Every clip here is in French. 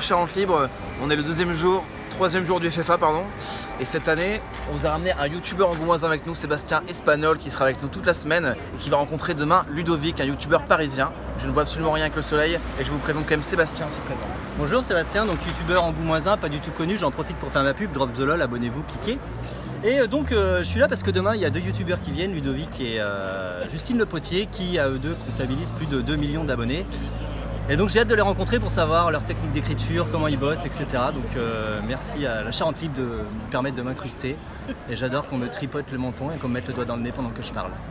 pour Charente Libre. On est le troisième jour du FFA pardon. Et cette année, on vous a ramené un youtubeur angoumoisin avec nous, Sébastien Espagnol, qui sera avec nous toute la semaine et qui va rencontrer demain Ludovic, un youtubeur parisien. Je ne vois absolument rien avec le soleil et je vous présente quand même Sébastien aussi présent. Bonjour Sébastien, donc youtubeur angoumoisin, pas du tout connu, j'en profite pour faire ma pub, drop the lol, abonnez-vous, cliquez. Et donc je suis là parce que demain il y a deux youtubeurs qui viennent, Ludovic et Justine Le Potier, qui à eux deux comptabilisent plus de 2 millions d'abonnés. Et donc j'ai hâte de les rencontrer pour savoir leur technique d'écriture, comment ils bossent, etc. Donc merci à la Charente Libre de me permettre de m'incruster. Et j'adore qu'on me tripote le menton et qu'on me mette le doigt dans le nez pendant que je parle.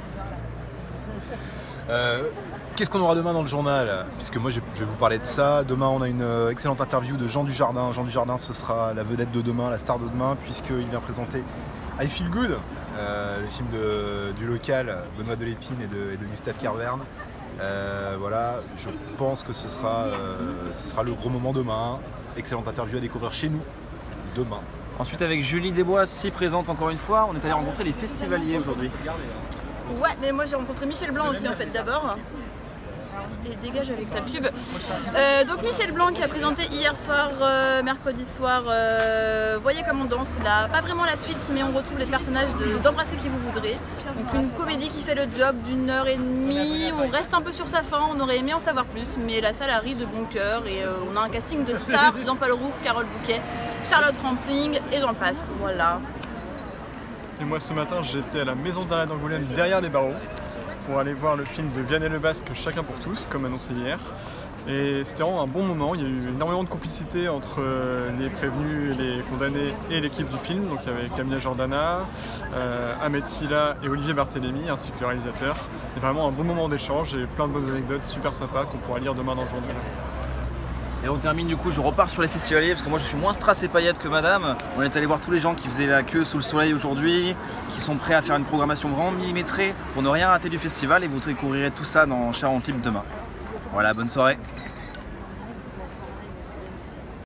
Qu'est-ce qu'on aura demain dans le journal? Puisque moi je vais vous parler de ça. Demain on a une excellente interview de Jean Dujardin. Jean Dujardin, ce sera la vedette de demain, la star de demain, puisqu'il vient présenter I Feel Good, le film du local, Benoît Delépine et de Gustave Carverne. Voilà, je pense que ce sera le gros moment demain. Excellente interview à découvrir chez nous demain. Ensuite avec Julie Desbois, si présente encore une fois, on est allé rencontrer les festivaliers aujourd'hui. Ouais, mais moi j'ai rencontré Michel Blanc aussi en fait d'abord. Et dégage avec ta pub. Donc Michel Blanc qui a présenté hier soir, mercredi soir, Voyez comme on danse. Là, pas vraiment la suite, mais on retrouve les personnages d'Embrasser qui vous voudrez. Donc une comédie qui fait le job d'1h30. On reste un peu sur sa fin, on aurait aimé en savoir plus, mais la salle arrive de bon cœur et on a un casting de stars, Jean-Paul Rouff, Carole Bouquet, Charlotte Rampling et j'en passe. Voilà. Et moi ce matin j'étais à la maison d'arrêt d'Angoulême derrière les barreaux pour aller voir le film de Vianney Le Basque Chacun pour tous, comme annoncé hier. Et c'était vraiment un bon moment, il y a eu énormément de complicité entre les prévenus et les condamnés et l'équipe du film, donc avec Camilla Jordana, Ahmed Silla et Olivier Barthélémy, ainsi que le réalisateur. C'est vraiment un bon moment d'échange et plein de bonnes anecdotes super sympas qu'on pourra lire demain dans le journal. Et on termine du coup, je repars sur les festivaliers parce que moi je suis moins strass et paillettes que madame. On est allé voir tous les gens qui faisaient la queue sous le soleil aujourd'hui, qui sont prêts à faire une programmation vraiment millimétrée pour ne rien rater du festival et vous découvrirez tout ça dans Charente Libre demain. Voilà, bonne soirée.